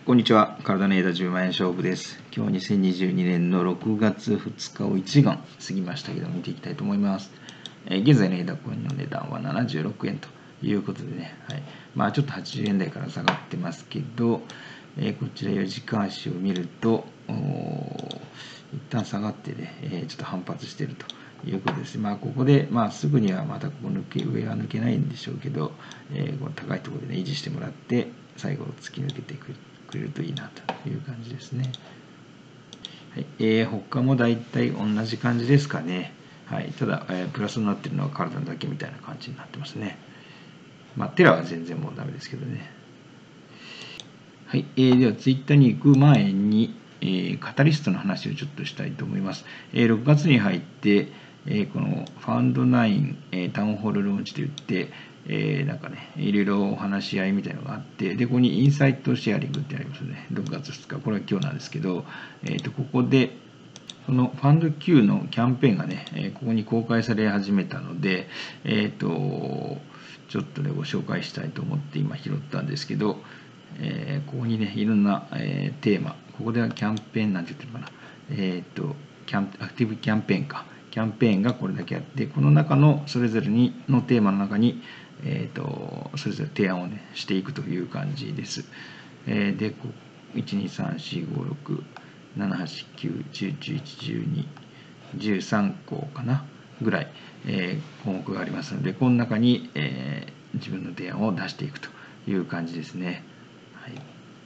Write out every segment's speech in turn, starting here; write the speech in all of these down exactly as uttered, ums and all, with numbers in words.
こんにちは。体の枝じゅうまん円勝負です。今日はにせんにじゅうにねんのろくがつふつかをいちじかん過ぎましたけど、見ていきたいと思います。えー、現在の枝コインの値段はななじゅうろくえんということでね、はい、まあちょっとはちじゅうえん台から下がってますけど、えー、こちらよじかん足を見ると、一旦下がってね、えー、ちょっと反発しているということです。まあ、ここで、まあ、すぐにはまたここ抜け、上は抜けないんでしょうけど、えー、この高いところでね、維持してもらって、最後突き抜けてくれるといいなという感じですね。はい、えー、他も大体同じ感じですかね。はい、ただ、えー、プラスになってるのは体だけみたいな感じになってますね。まあ、テラは全然もうダメですけどね。はい、えー、ではツイッターに行く前に、えー、カタリストの話をちょっとしたいと思います。えー、ろくがつに入って、えー、このファンドナイン、えー、タウンホールローンチといって、えー、なんかね、いろいろお話し合いみたいなのがあって、で、ここにインサイトシェアリングってありますね。ろくがつふつか、これは今日なんですけど、えー、とここで、このファンド Q のキャンペーンがね、えここに公開され始めたので、えっ、ー、と、ちょっとね、ご紹介したいと思って今拾ったんですけど、えー、ここにね、いろんな、えー、テーマ、ここではキャンペーンなんて言ってるかな、えっ、ー、と、キャンアクティブキャンペーンか、キャンペーンがこれだけあって、この中のそれぞれにのテーマの中に、えっ、と、それぞれ提案をね、していくという感じです。えー、で、いち、に、さん、よん、ご、ろく、なな、はち、きゅう、じゅう、じゅういち、じゅうに、じゅうさんこかなぐらい、えー、項目がありますので、この中に、えー、自分の提案を出していくという感じですね。はい、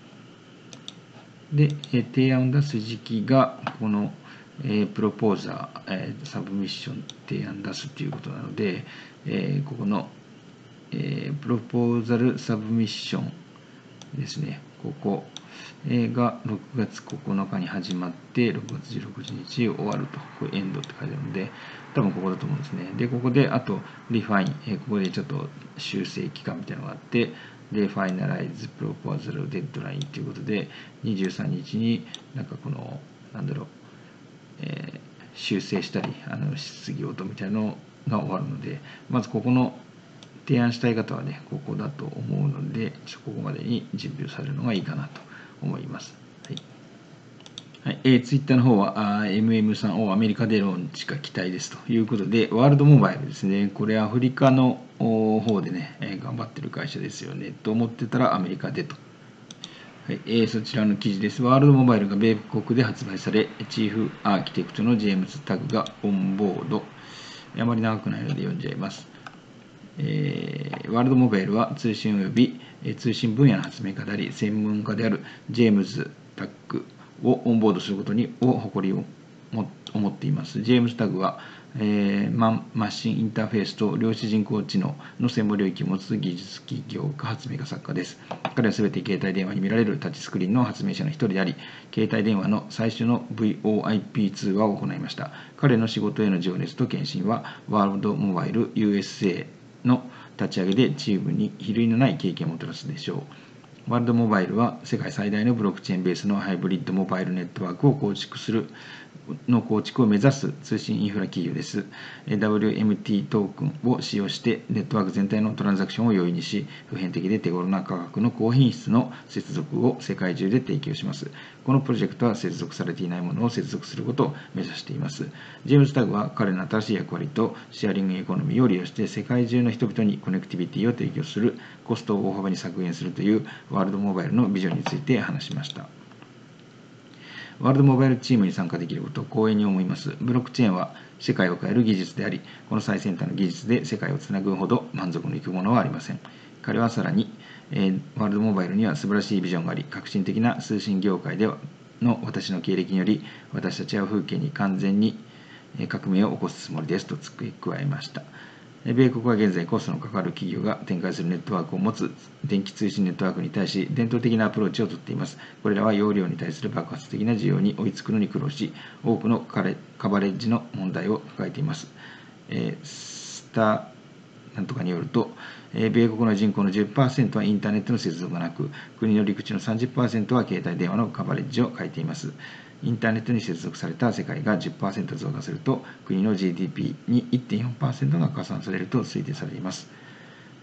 で、えー、提案を出す時期が、この、えー、プロポーザー、えー、サブミッション提案出すということなので、えー、ここの、えー、プロポーザルサブミッションですね、ここがろくがつここのかに始まって、ろくがつじゅうろくにち終わると、これエンドって書いてあるので、多分ここだと思うんですね。で、ここで、あと、リファイン、ここでちょっと修正期間みたいなのがあって、で、ファイナライズプロポーザルデッドラインということで、にじゅうさんにちになんかこの、なんだろう、えー、修正したり、あの質疑応答みたいなのが終わるので、まずここの提案したい方はね、ここだと思うので、ここまでに準備をされるのがいいかなと思います。はいはい、えー、ツイッターの方はあ エムエム さんをアメリカでローンチが期待ですということで、ワールドモバイルですね、これアフリカの方でね、えー、頑張ってる会社ですよねと思ってたらアメリカでと。はいえー、そちらの記事です。ワールドモバイルが米国で発売され、チーフアーキテクトのジェームズ・タグがオンボード。あまり長くないので読んじゃいます。えー、ワールドモバイルは通信及び、えー、通信分野の発明家であり、専門家であるジェームズ・タックをオンボードすることにを誇りを思っています。ジェームズ・タグは、えー、マンマシンインターフェースと量子人工知能の専門領域を持つ技術起業家、発明家作家です。彼はすべて携帯電話に見られるタッチスクリーンの発明者の一人であり、携帯電話の最初の ブイオーアイピー 通話を行いました。彼の仕事への情熱と献身は、ワールドモバイル ユーエスエー の立ち上げでチームに比類のない経験をもたらすでしょう。ワールドモバイルは世界最大のブロックチェーンベースのハイブリッドモバイルネットワークを構築するの構築を目指す通信インフラ企業です。ダブリューエムティー トークンを使用してネットワーク全体のトランザクションを容易にし、普遍的で手頃な価格の高品質の接続を世界中で提供します。このプロジェクトは接続されていないものを接続することを目指しています。ジェームズ・タグは彼の新しい役割とシェアリングエコノミーを利用して世界中の人々にコネクティビティを提供する、コストを大幅に削減するというワールドモバイルのビジョンについて話しました。ワールドモバイルチームに参加できることを光栄に思います。ブロックチェーンは世界を変える技術であり、この最先端の技術で世界をつなぐほど満足のいくものはありません。彼はさらに、えー、ワールドモバイルには素晴らしいビジョンがあり、革新的な通信業界での私の経歴により、私たちは風景に完全に革命を起こすつもりですと付け加えました。米国は現在コストのかかる企業が展開するネットワークを持つ電気通信ネットワークに対し伝統的なアプローチをとっています。これらは容量に対する爆発的な需要に追いつくのに苦労し、多くのカバレッジの問題を抱えています。えー、スターなんとかによると、米国の人口の じゅっパーセント はインターネットの接続がなく、国の陸地の さんじゅっパーセント は携帯電話のカバレッジを欠いています。インターネットに接続された世界が じゅっパーセント 増加すると、国の ジーディーピー に いってんよんパーセント が加算されると推定されています。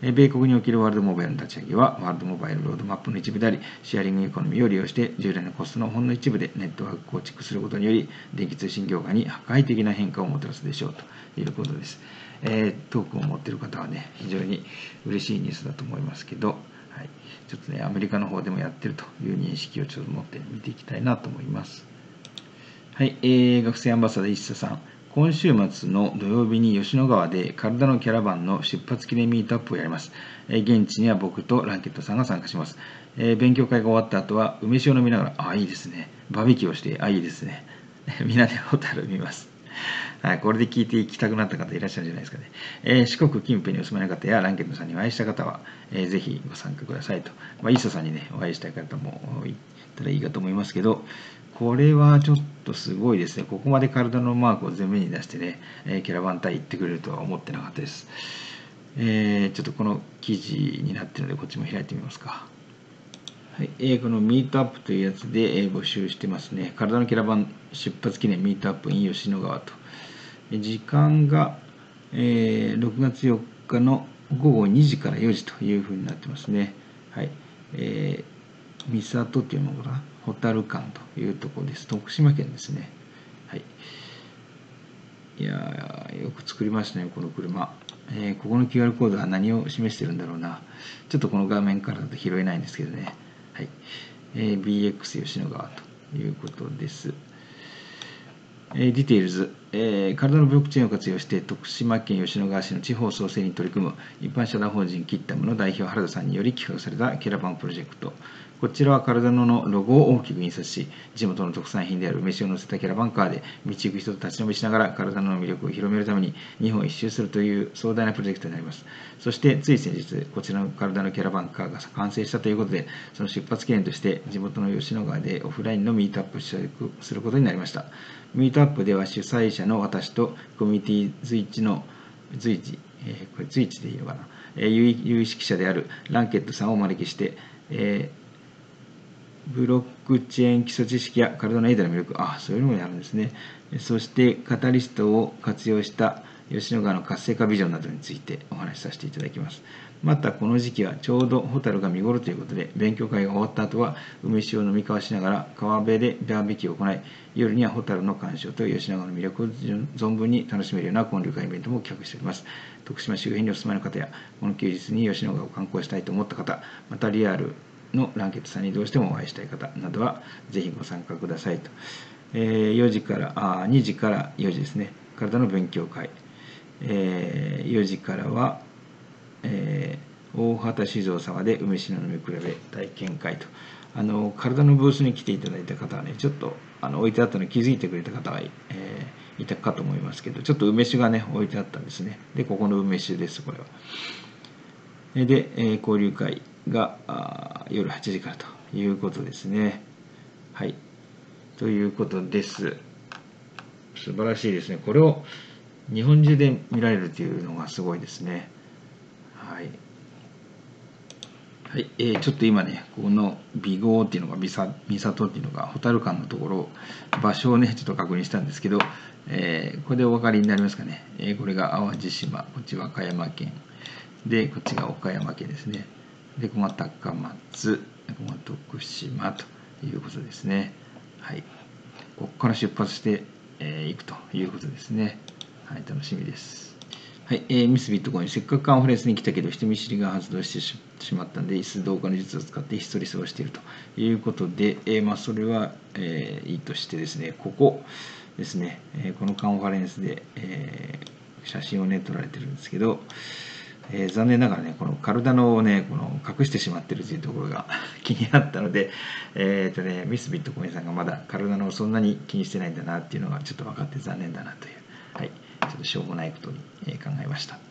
米国におけるワールドモバイルの立ち上げは、ワールドモバイルロードマップの一部であり、シェアリングエコノミーを利用して、従来のコストのほんの一部でネットワーク構築することにより、電気通信業界に破壊的な変化をもたらすでしょうということです。えー、トークンを持っている方はね、非常に嬉しいニュースだと思いますけど、はい、ちょっとね、アメリカの方でもやってるという認識をちょっと持って見ていきたいなと思います。はい、えー、学生アンバサダー一茶さん。今週末の土曜日に吉野川で体のキャラバンの出発記念ミートアップをやります。現地には僕とランケットさんが参加します。勉強会が終わった後は梅酒を飲みながら、あ、いいですね。バーベキューをして、あ、いいですね。みんなでホタル見ます。はい、これで聞いていきたくなった方いらっしゃるんじゃないですかね。えー、四国近辺にお住まいの方やランケットさんにお会いした方は、えー、ぜひご参加くださいと。まあ、イーソさんにね、お会いしたい方もいたらいいかと思いますけど、これはちょっとすごいですね。ここまで体のマークを前面に出してね、えー、キャラバン隊行ってくれるとは思ってなかったです。えー、ちょっとこの記事になっているので、こっちも開いてみますか。はい、えー、このミートアップというやつで、えー、募集してますね。体のキャラバン出発記念ミートアップ in 吉野川と。時間が、えー、ろくがつよっかのごごにじからよじというふうになってますね。はい。えー、三郷っていうのかな、ホタル館というところです。徳島県ですね。はい。いやー、よく作りましたね、この車。えー、ここの キューアール コードは何を示してるんだろうな。ちょっとこの画面からだと拾えないんですけどね。はい。えー、ビーエックス 吉野川ということです。ディテールズ、えー、体のブロックチェーンを活用して徳島県吉野川市の地方創生に取り組む一般社団法人キッタムの代表原田さんにより企画されたキャラバンプロジェクト。こちらは体のロゴを大きく印刷し、地元の特産品である梅酒を乗せたキャラバンカーで道行く人と立ち飲みしながら体の魅力を広めるために日本一周するという壮大なプロジェクトになります。そしてつい先日、こちらの体のキャラバンカーが完成したということで、その出発記念として地元の吉野川でオフラインのミートアップをすることになりました。ミートアップでは主催者の私とコミュニティ随一の随一、えー、これ随一でいいのかな、えー、有識者であるランケットさんをお招きして、えーブロックチェーン基礎知識や体のエイドの魅力、あ、そういうのもやるんですね。そしてカタリストを活用した吉野川の活性化ビジョンなどについてお話しさせていただきます。またこの時期はちょうどホタルが見頃ということで、勉強会が終わった後は梅酒を飲み交わしながら川辺でバーベキューを行い、夜にはホタルの鑑賞と吉野川の魅力を存分に楽しめるような交流会イベントも企画しております。徳島周辺にお住まいの方や、この休日に吉野川を観光したいと思った方、またリアルのランケットさんにどうしてもお会いしたい方などはぜひご参加くださいと。えー、よじからあにじからよじですね。体の勉強会。えー、よじからは、えー、大畑酒造沢で梅酒の飲み比べ体験会と。あの体のブースに来ていただいた方はね、ちょっとあの置いてあったのに気づいてくれた方が、えー、いたかと思いますけど、ちょっと梅酒がね置いてあったんですね。で、ここの梅酒です、これは。で、えー、交流会が夜はちじからということですね。はい。ということです。素晴らしいですね。これを日本中で見られるというのがすごいですね。はい。はい。えー、ちょっと今ね、この美郷っていうのが、三郷っていうのが、ホタル館のところ、場所をね、ちょっと確認したんですけど、えー、これでお分かりになりますかね。えー、これが淡路島、こっちは和歌山県。で、こっちが岡山県ですね。で、ここが高松、ここが徳島ということですね。はい。ここから出発してい、えー、くということですね。はい、楽しみです。はい、えー、ミスビットコイン、せっかくカンファレンスに来たけど、人見知りが発動してしまったので、椅子同化の術を使ってひっそり過ごしているということで、えー、まあ、それは、えー、いいとしてですね、ここですね、えー、このカンファレンスで、えー、写真をね、撮られてるんですけど、えー、残念ながらね、このカルダノをね、この隠してしまっているというところが気になったので、えっとね、ミスビットコインさんがまだカルダノをそんなに気にしてないんだなっていうのがちょっと分かって残念だなという、はい、ちょっとしょうもないことに考えました。はい、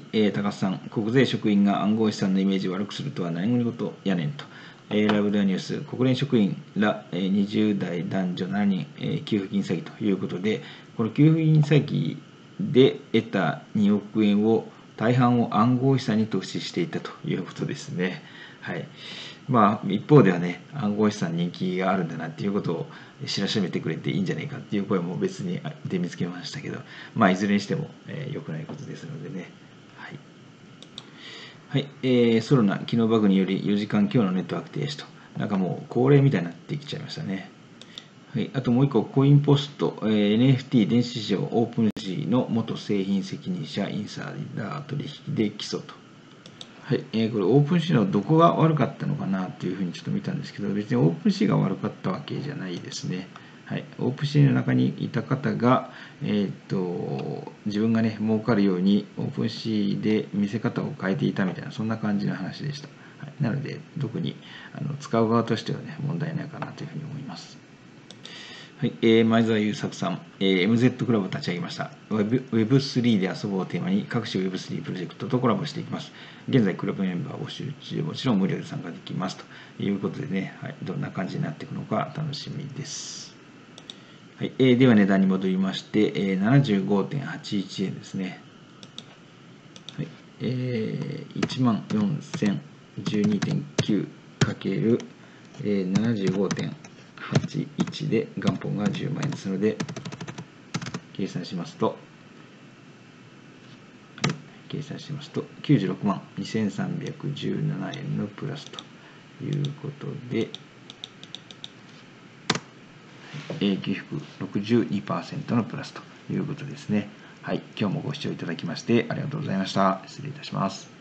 えー、高須さん、国税職員が暗号資産のイメージを悪くするとは何事やねんと。えー、ラブドアニュース、国連職員ら、えー、にじゅう代男女しちにん、えー、給付金詐欺ということで、この給付金詐欺で得たにおく円を大半を暗号資産に投資していたということですね。はい。まあ、一方ではね、暗号資産人気があるんだなっていうことを知らしめてくれていいんじゃないかっていう声も別に出見つけましたけど、まあ、いずれにしても、えー、良くないことですのでね。はい。 はい、えー、ソロナ、機能バグによりよじかん強のネットワーク停止と。なんかもう恒例みたいになってきちゃいましたね。はい、あともう一個、コインポスト、えー、エヌエフティー 電子市場オープンシーの元製品責任者インサイダー取引で起訴と。はい、えー、これオープンシーのどこが悪かったのかなというふうにちょっと見たんですけど、別にオープンシーが悪かったわけじゃないですね。はい、オープンシーの中にいた方が、えー、っと自分がね儲かるようにオープンシーで見せ方を変えていたみたいな、そんな感じの話でした。はい、なので特にあの使う側としてはね問題ないかなというふうに思います。はい、えー、前澤友作さん、えー、エムゼット クラブを立ち上げました。ウェブ ウェブスリー で遊ぼうをテーマに各種 ウェブスリー プロジェクトとコラボしていきます。現在、クラブメンバー募集中、もちろん無料で参加できます。ということでね、はい、どんな感じになっていくのか楽しみです。はい、えー、では値段に戻りまして、えー、ななじゅうごてんはちいちえんですね。はい、えー、いちまんよんせんじゅうにてんきゅう かける ななじゅうごてんはちいちで元本がじゅうまんえんですので、計算しますと、はい、計算しますときゅうじゅうろくまんにせんさんびゃくじゅうななえんのプラスということで、きゅうひゃくろくじゅうにパーセント のプラスということですね。はい、今日もご視聴いただきましてありがとうございました。失礼いたします。